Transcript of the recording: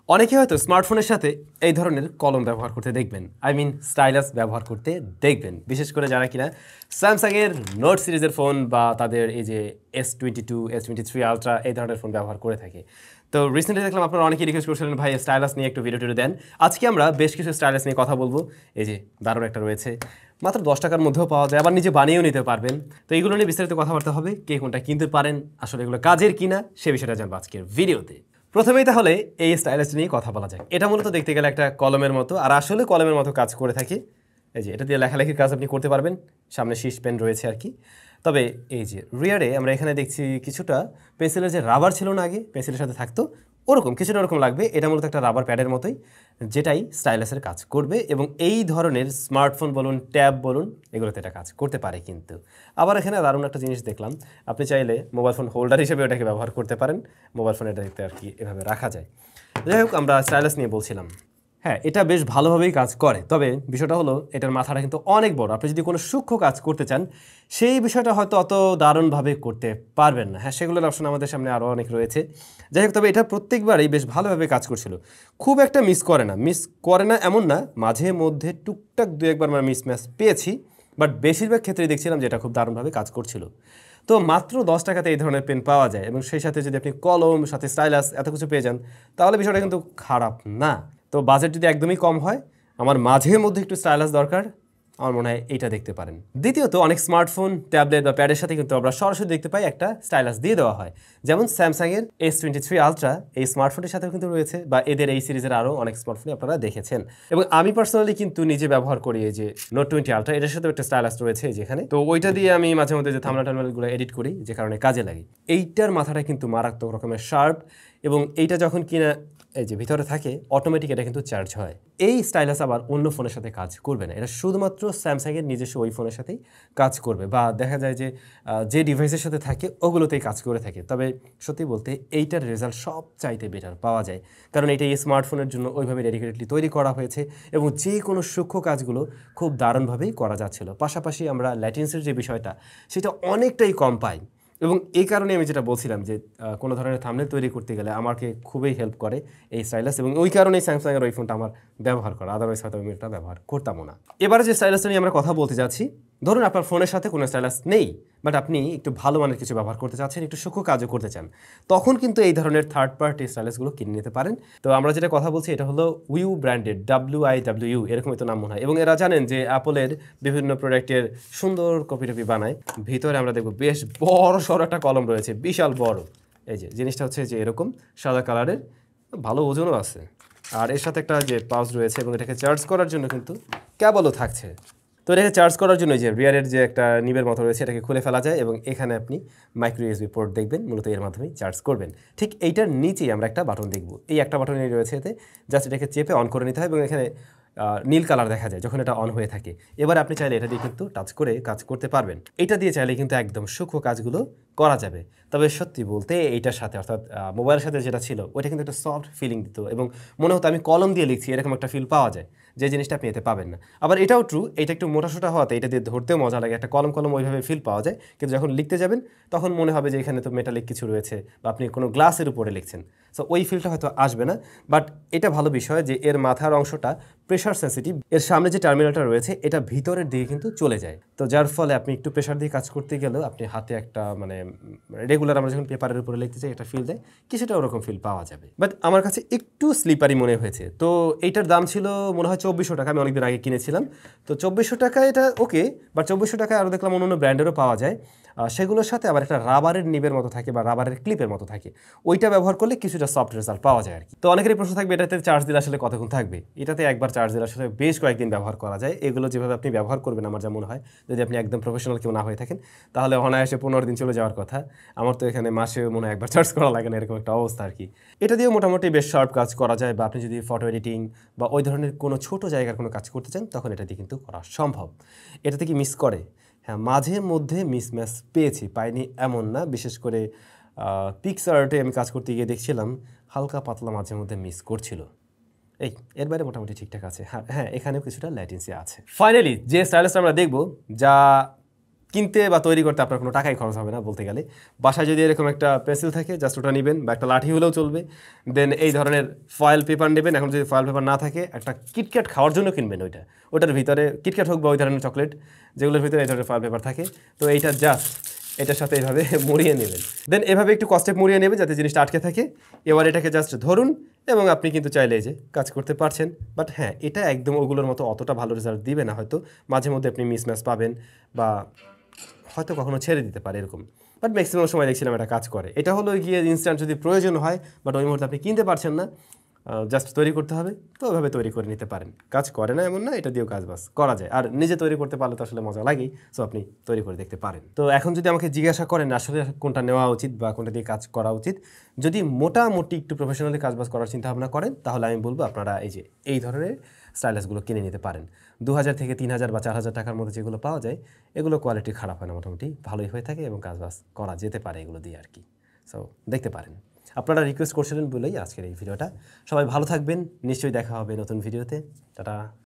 অনেকে হয়তো স্মার্টফোনের সাথে এই ধরনের কলম ব্যবহার করতে দেখবেন, আই মিন স্টাইলাস ব্যবহার করতে দেখবেন, বিশেষ করে যারা কিনা স্যামসাংয়ের নোট সিরিজের ফোন বা তাদের এই যে S22 S23 আলট্রা এই ধরনের ফোন ব্যবহার করে থাকে। তো রিসেন্টলি দেখলাম আপনারা অনেকেই রিকোয়েস্ট করছিলেন ভাই স্টাইলাস নিয়ে একটু ভিডিও দেন। আজকে আমরা বেশ কিছু স্টাইলাস নিয়ে কথা বলবো। এই যে দারুণ একটা রয়েছে, মাত্র 10 টাকার মধ্যেও পাওয়া যায়, আবার নিজে বানিয়েও নিতে পারবেন। তো এইগুলো নিয়ে বিস্তারিত কথাবার্তা হবে, কে কোনটা কিনতে পারেন, আসলে এগুলো কাজের কিনা সে বিষয়টা জানবো আজকের ভিডিওতে। প্রথমেই তাহলে এই স্টাইলাস নিয়ে কথা বলা যায়। এটা মূলত দেখতে গেলে একটা কলমের মতো, আর আসলে কলমের মতো কাজ করে থাকে। এই যে এটা দিয়ে লেখালেখির কাজ আপনি করতে পারবেন, সামনে শীষ পেন রয়েছে আর কি। তবে এই যে রিয়ারে আমরা এখানে দেখছি কিছুটা পেন্সিলের যে রাবার ছিল না আগে পেন্সিলের সাথে থাকতো, ওরকম কিছুটা ওরকম লাগবে। এটা মূলত একটা রাবার প্যাডের মতোই, যেটাই স্টাইলাসের কাজ করবে এবং এই ধরনের স্মার্টফোন বলুন, ট্যাব বলুন, এগুলোতে এটা কাজ করতে পারে। কিন্তু আবার এখানে দারুণ একটা জিনিস দেখলাম, আপনি চাইলে মোবাইল ফোন হোল্ডার হিসেবে ওটাকে ব্যবহার করতে পারেন। মোবাইল ফোন এটাতে আর কি এভাবে রাখা যায়। যাই হোক, আমরা স্টাইলাস নিয়ে বলছিলাম। হ্যাঁ, এটা বেশ ভালোভাবেই কাজ করে, তবে বিষয়টা হলো এটার মাথাটা কিন্তু অনেক বড়। আপনি যদি কোনো সূক্ষ্ম কাজ করতে চান, সেই বিষয়টা হয়তো অত দারুণভাবে করতে পারবেন না। হ্যাঁ, সেগুলোর অপশন আমাদের সামনে আরও অনেক রয়েছে। যাই হোক, তবে এটা প্রত্যেকবারই বেশ ভালোভাবে কাজ করছিল, খুব একটা মিস করে না এমন না, মাঝে মধ্যে টুকটাক দু একবার আমরা মিসম্যাচ পেয়েছি, বাট বেশিরভাগ ক্ষেত্রেই দেখছিলাম যে এটা খুব দারুণভাবে কাজ করছিল। তো মাত্র 10 টাকাতে এই ধরনের পেন পাওয়া যায় এবং সেই সাথে যদি আপনি কলম, সাথে স্টাইলাস এত কিছু পেয়ে যান, তাহলে বিষয়টা কিন্তু খারাপ না। তো বাজেট যদি একদমই কম হয়, আমার মাঝে মধ্যে একটু স্টাইলাস দরকার, আমার মনে হয় এইটা দেখতে পারেন। দ্বিতীয়ত, অনেক স্মার্টফোন, ট্যাবলেট বা প্যাডের সাথে কিন্তু আমরা সরাসরি দেখতে পাই একটা স্টাইলাস দিয়ে দেওয়া হয়, যেমন স্যামসাংয়ের S23 আলট্রা এই স্মার্টফোনের সাথেও কিন্তু রয়েছে, বা এদের এই সিরিজের আরও অনেক স্মার্টফোনে আপনারা দেখেছেন। এবং আমি পার্সোনালি কিন্তু নিজে ব্যবহার করি এই যে নোট 20 আলট্রা, এটার সাথেও একটা স্টাইলাস রয়েছে যেখানে, তো ওইটা দিয়ে আমি মাঝে মধ্যে যে থাম্বনেলগুলো এডিট করি, যে কারণে কাজে লাগে। এইটার মাথাটা কিন্তু মারাত্মক রকমের শার্প, এবং এইটা যখন কিনা এই যে ভিতরে থাকে অটোমেটিক এটা কিন্তু চার্জ হয়। এই স্টাইলাস আবার অন্য ফোনের সাথে কাজ করবে না, এটা শুধুমাত্র স্যামসাংয়ের নিজস্ব ওই ফোনের সাথেই কাজ করবে, বা দেখা যায় যে যে ডিভাইসের সাথে থাকে ওগুলোতেই কাজ করে থাকে। তবে সত্যি বলতে এইটার রেজাল্ট সব চাইতে বেটার পাওয়া যায়, কারণ এটা এই স্মার্টফোনের জন্য ওইভাবে ডেডিকেটেডলি তৈরি করা হয়েছে এবং যে কোনো সূক্ষ্ম কাজগুলো খুব দারুণভাবেই করা যাচ্ছিল। পাশাপাশি আমরা ল্যাটেন্সির যে বিষয়টা, সেটা অনেকটাই কম পাই, এবং এই কারণে আমি যেটা বলছিলাম যে কোনো ধরনের থাম্বনেল তৈরি করতে গেলে আমাকে খুবই হেল্প করে এই স্টাইলাস, এবং ওই কারণেই স্যামসাংয়ের ওই ফোনটা আমার ব্যবহার করা, আদারওয়াইজ হয়তো আমি এটা ব্যবহার করতামও না। এবারে যে স্টাইলাসটা নিয়ে আমরা কথা বলতে যাচ্ছি, ধরুন আপনার ফোনের সাথে কোনো স্টাইলাস নেই, বাট আপনি একটু ভালো মানের কিছু ব্যবহার করতে চাচ্ছেন, একটু সূক্ষ্ম কাজও করতে চান, তখন কিন্তু এই ধরনের থার্ড পার্টি স্টাইলাসগুলো কিনে নিতে পারেন। তো আমরা যেটা কথা বলছি এটা হলো উইউ ব্র্যান্ডেড, WIWU এরকমই তো নাম মনে হয়। এবং এরা জানেন যে অ্যাপলের বিভিন্ন প্রোডাক্টের সুন্দর কপি টপি বানায়। ভিতরে আমরা দেখব বেশ বড় সড়ো একটা কলম রয়েছে, বিশাল বড়। এই যে জিনিসটা হচ্ছে যে এরকম সাদা কালারের, ভালো ওজনও আছে, আর এর সাথে একটা যে পাউচ রয়েছে, এবং এটাকে চার্জ করার জন্য কিন্তু কেবলও থাকছে। তো এটাকে চার্জ করার জন্য যে রিয়ারের যে একটা নিবের মতো রয়েছে, এটাকে খুলে ফেলা যায়, এবং এখানে আপনি মাইক্রো USB পোর্ট দেখবেন, মূলত এর মাধ্যমেই চার্জ করবেন। ঠিক এইটার নিচেই আমরা একটা বাটন দেখব, এই একটা বাটনই রয়েছে এতে, জাস্ট এটাকে চেপে অন করে নিতে হয়, এবং এখানে নীল কালার দেখা যায় যখন এটা অন হয়ে থাকে। এবার আপনি চাইলে এটা দিয়ে কিন্তু টাচ করে কাজ করতে পারবেন। এটা দিয়ে চাইলে কিন্তু একদম সূক্ষ্ম কাজগুলো করা যাবে। তবে সত্যি বলতে এইটার সাথে, অর্থাৎ মোবাইলের সাথে যেটা ছিল, ওইটা কিন্তু একটা সফট ফিলিং দিত, এবং মনে হতো আমি কলম দিয়ে লিখছি, এরকম একটা ফিল পাওয়া যায়, যে জিনিসটা আপনি এতে পাবেন না। আবার এটাও ট্রু, এটা একটু মোটাসোটা হওয়াতে এটা দিয়ে ধরতেও মজা লাগে, একটা কলম কলম ওইভাবে ফিল পাওয়া যায়, কিন্তু যখন লিখতে যাবেন তখন মনে হবে যে এখানে তো মেটালিক কিছু রয়েছে, বা আপনি কোনো গ্লাসের উপরে লিখছেন, সো ওই ফিলটা হয়তো আসবে না। বাট এটা ভালো বিষয় যে এর মাথার অংশটা প্রেশার সেন্সিটিভ, এর সামনে যে টার্মিনালটা রয়েছে এটা ভিতরের দিকে কিন্তু চলে যায়, তো যার ফলে আপনি একটু প্রেশার দিয়ে কাজ করতে গেলেও আপনি হাতে একটা মানে রেগুলার আমরা যখন পেপারের উপরে লিখতে চাই একটা ফিল দেয়, কিছুটা ওরকম ফিল পাওয়া যাবে। বাট আমার কাছে একটু স্লিপারি মনে হয়েছে। তো এইটার দাম ছিল মনে হয় 2400 টাকা, আমি অনেকদিন আগে কিনেছিলাম। তো 2400 টাকায় এটা ওকে, বাট 2400 টাকায় আরও দেখলাম অন্য ব্র্যান্ডেরও পাওয়া যায়, সেগুলোর সাথে আবার একটা রাবারের নিবের মতো থাকে বা রাবারের ক্লিপের মতো থাকে, ওইটা ব্যবহার করলে কিছুটা সফট রেজাল্ট পাওয়া যায় আর কি। তো অনেকেরই প্রশ্ন থাকবে এটাতে চার্জ দিলে আসলে কতক্ষণ থাকবে। এটাতে একবার চার্জ দিলে আসলে বেশ কয়েকদিন ব্যবহার করা যায়। এগুলো যেভাবে আপনি ব্যবহার করবেন আমার যা মনে হয়, যদি আপনি একদম প্রফেশনাল কেউ না হয়ে থাকেন, তাহলে অনায়াসে 15 দিন চলে যাওয়ার কথা। আমার তো এখানে মাসে মনে হয় একবার চার্জ করা লাগে না, এরকম একটা অবস্থা আর কি। এটা দিয়েও মোটামুটি বেশ শার্প কাজ করা যায়, বা আপনি যদি ফটো এডিটিং বা ওই ধরনের কোনো ছোট জায়গার কোনো কাজ করতে চান, তখন এটা দিয়ে কিন্তু করা সম্ভব। এটাতে কি মিস করে? হ্যাঁ, মাঝে মধ্যে মিসম্যাচ পেয়েছি, পাইনি এমন না। বিশেষ করে পিক্সআর্টে আমি কাজ করতে গিয়ে দেখছিলাম হালকা পাতলা মাঝে মধ্যে মিস করছিল। এর বাইরে মোটামুটি ঠিকঠাক আছে। হ্যাঁ, এখানেও কিছুটা ল্যাটেন্সি আছে। ফাইনালি যে স্টাইলাসটা আমরা দেখব, যা কিনতে বা তৈরি করতে আপনার কোনো টাকাই খরচ হবে না বলতে গেলে। বাসায় যদি এরকম একটা পেন্সিল থাকে জাস্ট ওটা নেবেন বা একটা লাঠি হলেও চলবে। দেন এই ধরনের ফয়েল পেপার নেবেন। এখন যদি ফয়েল পেপার না থাকে একটা কিটক্যাট খাওয়ার জন্য কিনবেন ওটার ভিতরে কিটক্যাট হোক বা ওই ধরনের চকলেট যেগুলোর ভিতরে এই ধরনের ফয়েল পেপার থাকে। তো এইটা জাস্ট এটার সাথে এইভাবে মুড়িয়ে নেবেন। দেন এভাবে একটু কস্টেপ মুড়িয়ে নেবেন যাতে জিনিসটা আটকে থাকে। এবার এটাকে জাস্ট ধরুন এবং আপনি কিন্তু চাইলে যে কাজ করতে পারছেন। বাট হ্যাঁ, এটা একদম ওগুলোর মতো অতটা ভালো রেজাল্ট দিবে না হয়তো। মাঝে মধ্যে আপনি মিসম্যাচ পাবেন বা হয়তো কখনো ছেড়ে দিতে পারে এরকম। বাট ম্যাক্সিমাম সময় দেখছিলাম এটা কাজ করে। এটা হলো গিয়ে ইনস্ট্যান্ট যদি প্রয়োজন হয় বাট ওই মুহূর্তে আপনি কিনতে পারছেন না, জাস্ট তৈরি করতে হবে, তো ওইভাবে তৈরি করে নিতে পারেন। কাজ করে না এমন না, এটা দিয়েও কাজ বাস করা যায়। আর নিজে তৈরি করতে পারলে তো আসলে মজা লাগেই, সো আপনি তৈরি করে দেখতে পারেন। তো এখন যদি আমাকে জিজ্ঞাসা করেন আসলে কোনটা নেওয়া উচিত বা কোনটা দিয়ে কাজ করা উচিত, যদি মোটামুটি একটু প্রফেশনালি কাজ বাস করার চিন্তা ভাবনা করেন তাহলে আমি বলবো আপনারা এই ধরনের স্টাইলাসগুলো কিনে নিতে পারেন। 2000 থেকে 3000 বা 4000 টাকার মধ্যে যেগুলো পাওয়া যায় এগুলো কোয়ালিটি খারাপ হয় না, মোটামুটি ভালোই হয়ে থাকে এবং কাজ বাস করা যেতে পারে এগুলো দিয়ে আর কি। সো দেখতে পারেন। আপনারা রিকোয়েস্ট করছিলেন বলেই আজকের এই ভিডিওটা। সবাই ভালো থাকবেন, নিশ্চয়ই দেখা হবে নতুন ভিডিওতে। টাটা।